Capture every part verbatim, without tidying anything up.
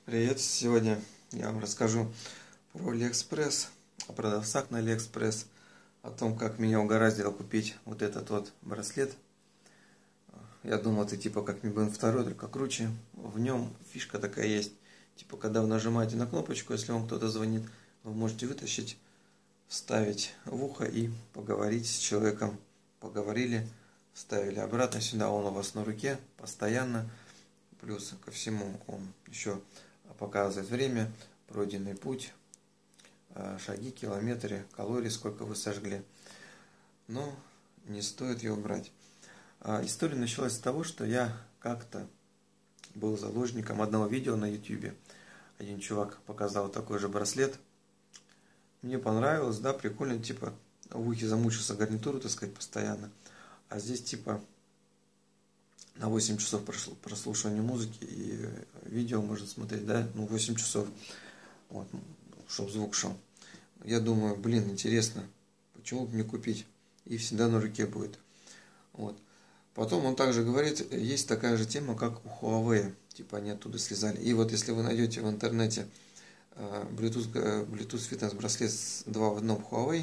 Привет! Сегодня я вам расскажу про AliExpress, о продавцах на AliExpress, о том, как меня угораздило купить вот этот вот браслет. Я думал, это типа как Mi Band два, только круче. В нем фишка такая есть, типа когда вы нажимаете на кнопочку, если вам кто-то звонит, вы можете вытащить, вставить в ухо и поговорить с человеком. Поговорили, вставили обратно сюда, он у вас на руке постоянно. Плюс ко всему он еще показывает время, пройденный путь, шаги, километры, калорий, сколько вы сожгли. Но не стоит его брать. История началась с того, что я как-то был заложником одного видео на ютубе. Один чувак показал такой же браслет. Мне понравилось, да, прикольно, типа в ухе замучился гарнитуру таскать постоянно. А здесь типа на восемь часов прослушивания музыки и видео можно смотреть, да, ну восемь часов, вот, чтобы звук шел. Я думаю, блин, интересно, почему бы мне купить? И всегда на руке будет. Вот. Потом он также говорит, есть такая же тема, как у Huawei, типа они оттуда слезали. И вот если вы найдете в интернете Bluetooth, Bluetooth фитнес браслет два в одном Huawei,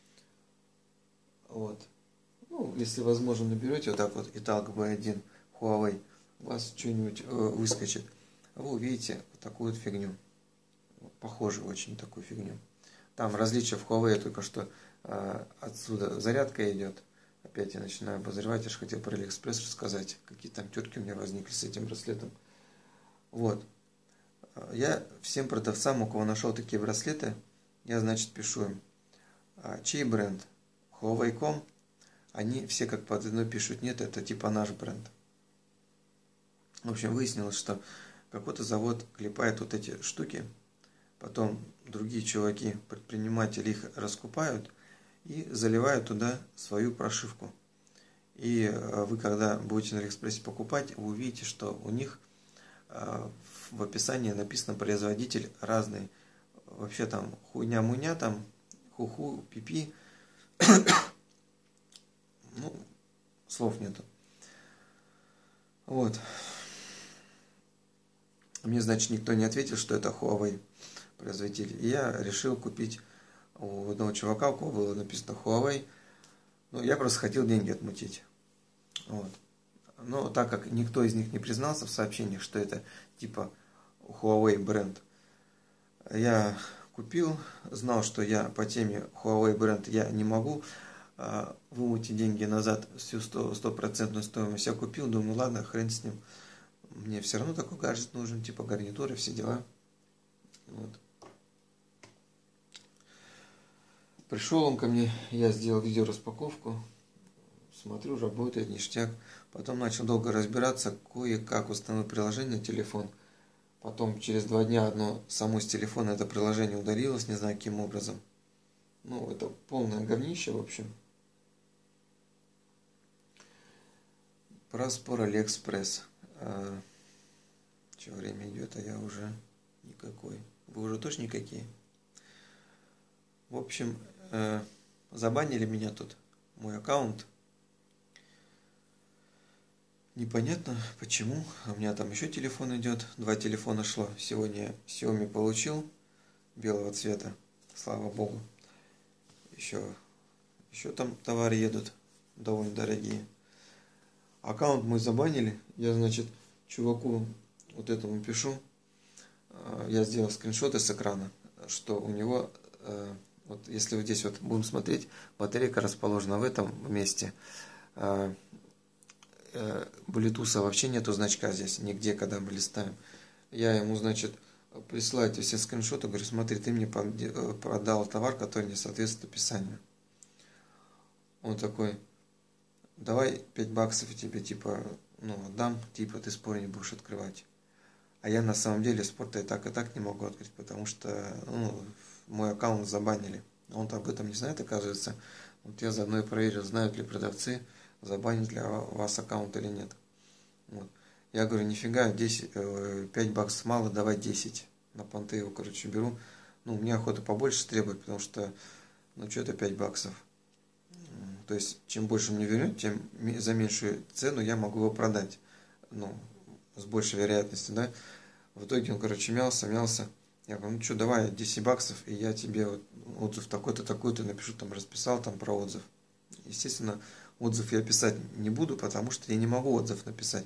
вот, ну, если возможно, наберете вот так вот Italk би один Huawei, у вас что-нибудь э, выскочит. А вы увидите вот такую вот фигню. Похожую очень такую фигню. Там различие в Huawei только что э, отсюда зарядка идет. Опять я начинаю обозревать, я же хотел про AliExpress рассказать, какие там терки у меня возникли с этим браслетом. Вот. Я всем продавцам, у кого нашел такие браслеты, я, значит, пишу им, чей бренд? Huawei точка ком. Они все как под одной пишут, нет, это типа наш бренд. В общем, выяснилось, что какой-то завод клепает вот эти штуки, потом другие чуваки, предприниматели их раскупают и заливают туда свою прошивку. И вы, когда будете на AliExpress покупать, вы увидите, что у них в описании написано производитель разный. Вообще там хуйня-муня, там ху-ху, пипи. Ну, слов нету. Вот. Мне, значит, никто не ответил, что это Huawei производитель. И я решил купить у одного чувака, у кого было написано Huawei. Ну, я просто хотел деньги отмутить. Вот. Но так как никто из них не признался в сообщениях, что это типа Huawei бренд, я купил, знал, что я по теме Huawei бренд я не могу вымутить деньги назад, всю стопроцентную стоимость я купил, думаю, ладно, хрен с ним. Мне все равно такой гаджет нужен, типа гарнитуры, все дела. Вот. Пришел он ко мне, я сделал видеораспаковку, смотрю, работает, ништяк. Потом начал долго разбираться, кое-как установил приложение на телефон. Потом через два дня одно само с телефона это приложение удалилось, не знаю каким образом. Ну, это полное говнище, в общем. Про спор AliExpress. А, что время идет, а я уже никакой. Вы уже тоже никакие. В общем, э, забанили меня тут, мой аккаунт. Непонятно почему. У меня там еще телефон идет. Два телефона шло. Сегодня Xiaomi получил белого цвета. Слава богу. Еще, еще там товары едут довольно дорогие. Аккаунт мой забанили. Я, значит, чуваку вот этому пишу. Я сделал скриншоты с экрана, что у него, вот если вот здесь вот будем смотреть, батарейка расположена в этом месте. Bluetooth вообще нету значка здесь, нигде, когда мы листаем. Я ему, значит, присылаю эти все скриншоты, говорю, смотри, ты мне продал товар, который не соответствует описанию. Он такой, давай пять баксов тебе, типа, ну, отдам, типа, ты спор не будешь открывать. А я на самом деле спорта и так, и так не могу открыть, потому что, ну, мой аккаунт забанили. Он-то об этом не знает, оказывается. Вот я заодно и проверил, знают ли продавцы, забанить ли вас аккаунт или нет. Вот. Я говорю, нифига, десять, пять баксов мало, давай десять. На понты его, короче, беру. Ну, мне охота побольше требовать, потому что, ну, что это пять баксов. То есть, чем больше мне вернет, тем за меньшую цену я могу его продать. Ну, с большей вероятностью, да. В итоге он, короче, мялся, мялся. Я говорю, ну что, давай десять баксов, и я тебе вот отзыв такой-то, такой-то напишу, там расписал там про отзыв. Естественно, отзыв я писать не буду, потому что я не могу отзыв написать.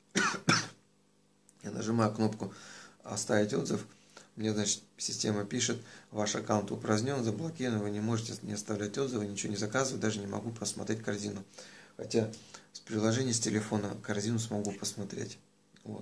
Я нажимаю кнопку «Оставить отзыв». Мне, значит, система пишет: ваш аккаунт упразднен, заблокирован, вы не можете не оставлять отзывы, ничего не заказывать, даже не могу просмотреть корзину. Хотя с приложения с телефона корзину смогу посмотреть. Вот.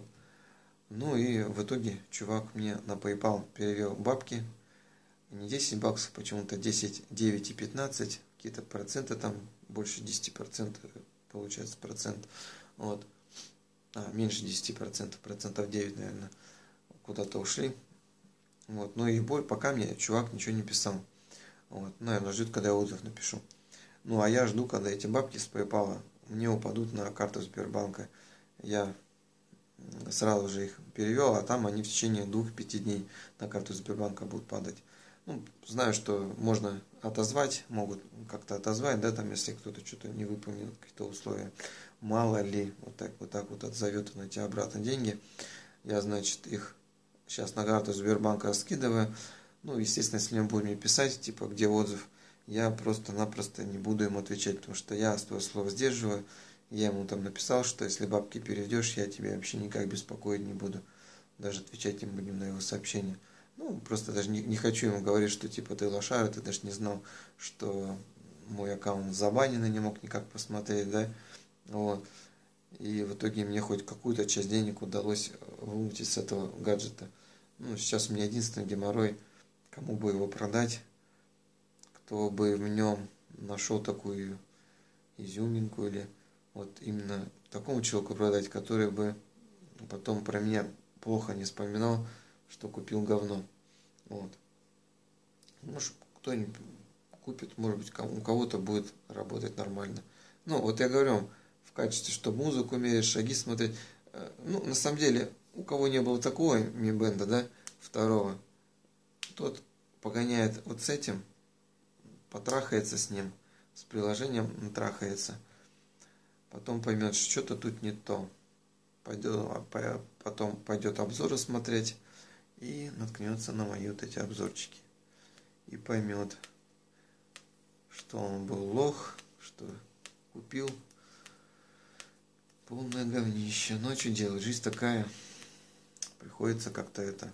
Ну и в итоге чувак мне на PayPal перевел бабки. Не десять баксов, почему-то десять, девять и пятнадцать. Какие-то проценты там, больше десяти процентов получается процент. Вот. А, меньше десяти процентов, процентов девять, наверное, куда-то ушли. Вот. Ну и боль, пока мне чувак ничего не писал. Вот. Наверное, ждет, когда я отзыв напишу. Ну а я жду, когда эти бабки с PayPal мне упадут на карту Сбербанка. Я сразу же их перевел, а там они в течение двух-пяти дней на карту Сбербанка будут падать. Ну, знаю, что можно отозвать, могут как-то отозвать, да, там, если кто-то что-то не выполнил, какие-то условия. Мало ли, вот так вот так вот отзовет на тебя обратно деньги. Я, значит, их сейчас на карту Сбербанка скидываю. Ну, естественно, если он будет мне писать, типа, где отзыв, я просто-напросто не буду ему отвечать, потому что я свое слово сдерживаю. Я ему там написал, что если бабки переведешь, я тебя вообще никак беспокоить не буду. Даже отвечать не будем на его сообщения. Ну, просто даже не, не хочу ему говорить, что типа ты лошара, ты даже не знал, что мой аккаунт забанен и не мог никак посмотреть, да. Вот. И в итоге мне хоть какую-то часть денег удалось вымутить с этого гаджета. Ну, сейчас у меня единственный геморрой, кому бы его продать, кто бы в нем нашел такую изюминку или вот именно такому человеку продать, который бы потом про меня плохо не вспоминал, что купил говно. Вот. Может, кто-нибудь купит, может быть, у кого-то будет работать нормально. Ну, вот я говорю, в качестве, чтобы музыку мерить, шаги смотреть. Ну, на самом деле, у кого не было такого Mi Band, да, второго, тот погоняет вот с этим, потрахается с ним, с приложением натрахается. Потом поймет, что что-то тут не то. Пойдет, потом пойдет обзоры смотреть и наткнется на мои вот эти обзорчики. И поймет, что он был лох, что купил полное говнище. Ну, а что делать? Жизнь такая. Приходится как-то это.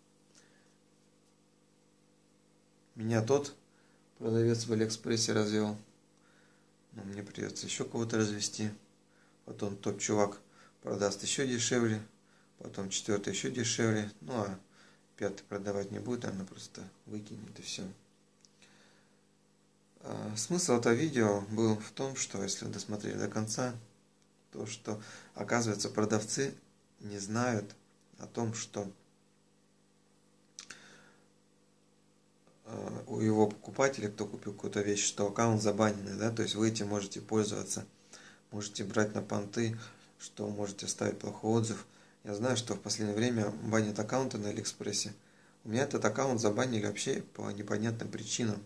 Меня тот продавец в Алиэкспрессе развел. Но мне придется еще кого-то развести. Потом тот чувак продаст еще дешевле. Потом четвертый еще дешевле. Ну а пятый продавать не будет, она просто выкинет и все. А смысл этого видео был в том, что если вы досмотрели до конца, то что оказывается продавцы не знают о том, что у его покупателя, кто купил какую-то вещь, что аккаунт забаненный, да, то есть вы этим можете пользоваться, можете брать на понты, что можете оставить плохой отзыв. Я знаю, что в последнее время банят аккаунты на Алиэкспрессе. У меня этот аккаунт забанили вообще по непонятным причинам.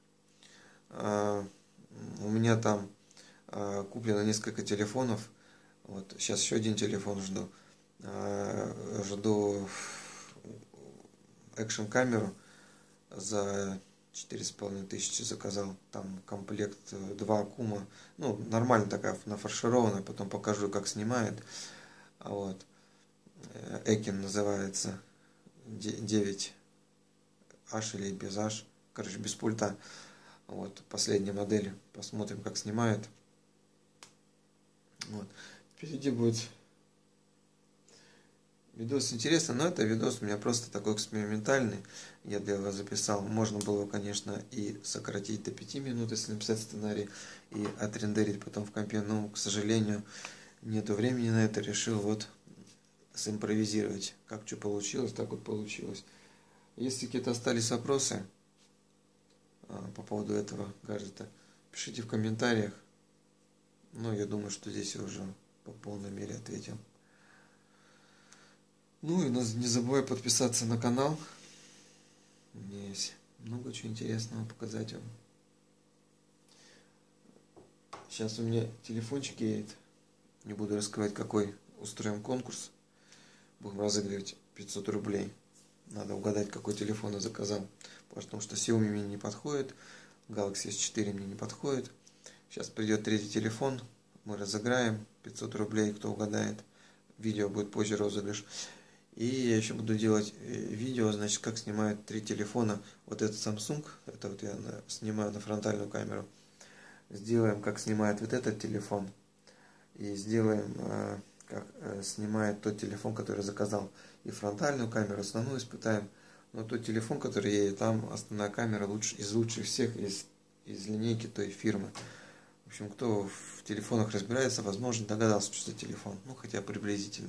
У меня там куплено несколько телефонов. Вот сейчас еще один телефон жду. Жду экшн-камеру. За четыре с половиной тысячи заказал. Там комплект два аккума. Ну, нормально такая, нафаршированная. Потом покажу, как снимает. Вот. Экин называется. девять аш или без аш. Короче, без пульта. Вот. Последняя модель. Посмотрим, как снимает. Вот. Впереди будет видос интересный, но это видос у меня просто такой экспериментальный. Я для вас записал. Можно было, конечно, и сократить до пяти минут, если написать сценарий, и отрендерить потом в компе. Но, к сожалению, нету времени на это. Решил вот симпровизировать. Как что получилось, так вот получилось. Если какие-то остались вопросы по поводу этого гаджета, пишите в комментариях. Ну, я думаю, что здесь я уже по полной мере ответил. Ну и не забывай подписаться на канал. У меня есть много чего интересного показать вам. Сейчас у меня телефончик едет. Не буду раскрывать, какой. Устроим конкурс. Будем разыгрывать пятьсот рублей. Надо угадать, какой телефон я заказал. Потому что Xiaomi мне не подходит, Galaxy эс четыре мне не подходит. Сейчас придет третий телефон, мы разыграем пятьсот рублей, кто угадает. Видео будет позже розыгрыш. И я еще буду делать видео, значит, как снимают три телефона. Вот этот Samsung, это вот я снимаю на фронтальную камеру. Сделаем, как снимает вот этот телефон. И сделаем, как снимает тот телефон, который заказал. И фронтальную камеру, основную испытаем. Но тот телефон, который едет, там основная камера лучше, из лучших всех, из, из линейки той фирмы. В общем, кто в телефонах разбирается, возможно, догадался, что за телефон. Ну, хотя приблизительно.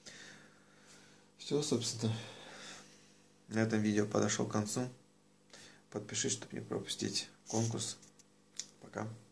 Все, собственно, на этом видео подошел к концу. Подпишись, чтобы не пропустить конкурс. Пока.